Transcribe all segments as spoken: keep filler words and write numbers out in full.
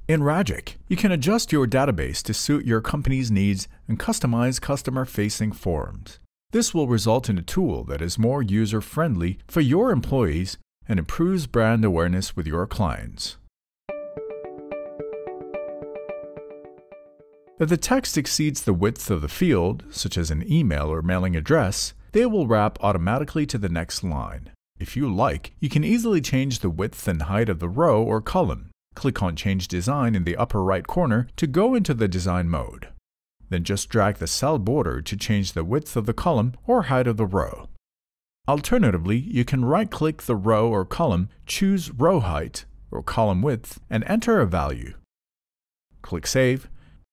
In Ragic, you can adjust your database to suit your company's needs and customize customer-facing forms. This will result in a tool that is more user-friendly for your employees and improves brand awareness with your clients. If the text exceeds the width of the field, such as an email or mailing address, they will wrap automatically to the next line. If you like, you can easily change the width and height of the row or column. Click on Change Design in the upper right corner to go into the design mode. Then just drag the cell border to change the width of the column or height of the row. Alternatively, you can right-click the row or column, choose Row Height or Column Width, and enter a value. Click Save.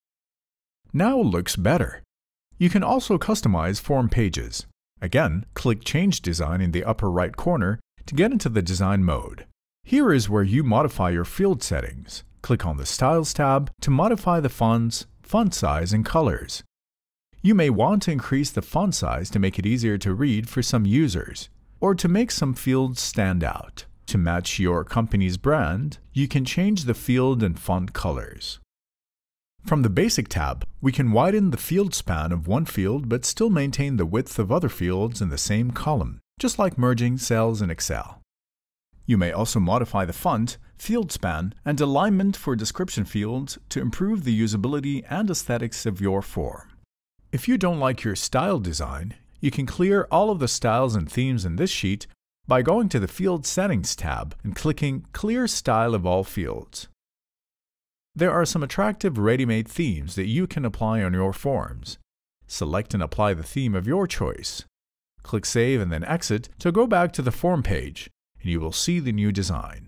Now it looks better. You can also customize form pages. Again, click Change Design in the upper right corner to get into the design mode. Here is where you modify your field settings. Click on the Styles tab to modify the fonts, font size, and colors. You may want to increase the font size to make it easier to read for some users, or to make some fields stand out. To match your company's brand, you can change the field and font colors. From the Basic tab, we can widen the field span of one field but still maintain the width of other fields in the same column, just like merging cells in Excel. You may also modify the font, field span, and alignment for description fields to improve the usability and aesthetics of your form. If you don't like your style design, you can clear all of the styles and themes in this sheet by going to the Field Settings tab and clicking Clear Style of All Fields. There are some attractive ready-made themes that you can apply on your forms. Select and apply the theme of your choice. Click Save and then Exit to go back to the form page, and you will see the new design.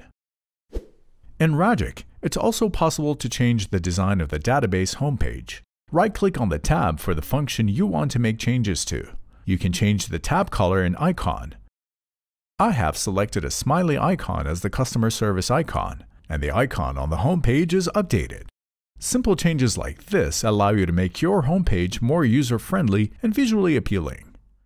In Ragic, it's also possible to change the design of the database homepage. Right-click on the tab for the function you want to make changes to. You can change the tab color and icon. I have selected a smiley icon as the customer service icon, and the icon on the homepage is updated. Simple changes like this allow you to make your homepage more user-friendly and visually appealing.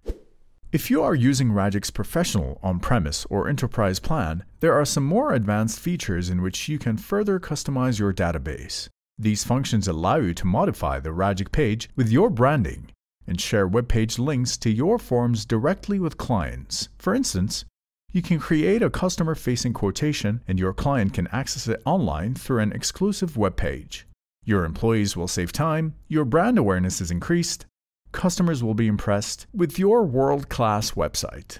If you are using Ragic's professional, on-premise, or enterprise plan, there are some more advanced features in which you can further customize your database. These functions allow you to modify the Ragic page with your branding and share web page links to your forms directly with clients. For instance, you can create a customer-facing quotation and your client can access it online through an exclusive web page. Your employees will save time, your brand awareness is increased, customers will be impressed with your world-class website.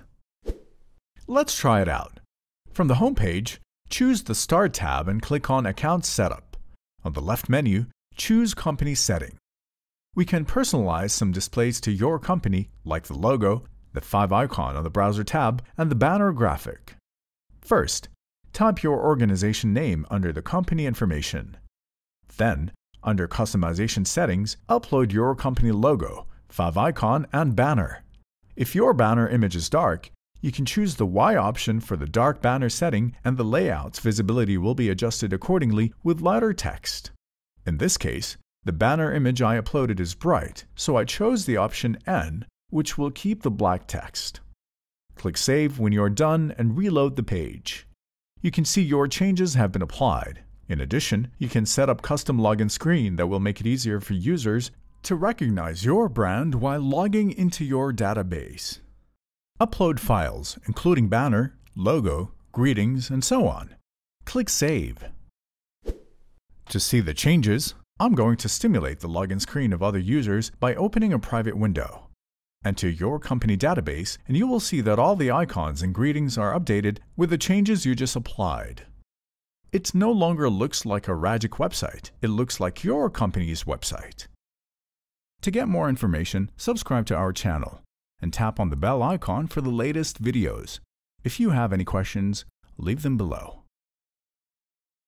Let's try it out. From the home page, choose the Start tab and click on Account Setup. On the left menu, choose Company Setting. We can personalize some displays to your company, like the logo, the five icon on the Browser tab, and the banner graphic. First, type your organization name under the company information. Then, under Customization Settings, upload your company logo, five icon, and banner. If your banner image is dark, you can choose the Y option for the dark banner setting and the layout's visibility will be adjusted accordingly with lighter text. In this case, the banner image I uploaded is bright, so I chose the option N, which will keep the black text. Click Save when you're done and reload the page. You can see your changes have been applied. In addition, you can set up custom login screen that will make it easier for users to recognize your brand while logging into your database. Upload files, including banner, logo, greetings, and so on. Click Save. To see the changes, I'm going to stimulate the login screen of other users by opening a private window. Enter your company database and you will see that all the icons and greetings are updated with the changes you just applied. It no longer looks like a Ragic website, it looks like your company's website. To get more information, subscribe to our channel and tap on the bell icon for the latest videos. If you have any questions, leave them below.